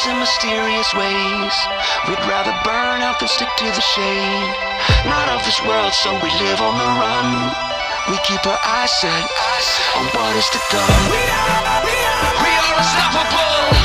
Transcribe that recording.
in mysterious ways. We'd rather burn out than stick to the shade. Not of this world, so we live on the run. We keep our eyes set on what is to come. We are unstoppable.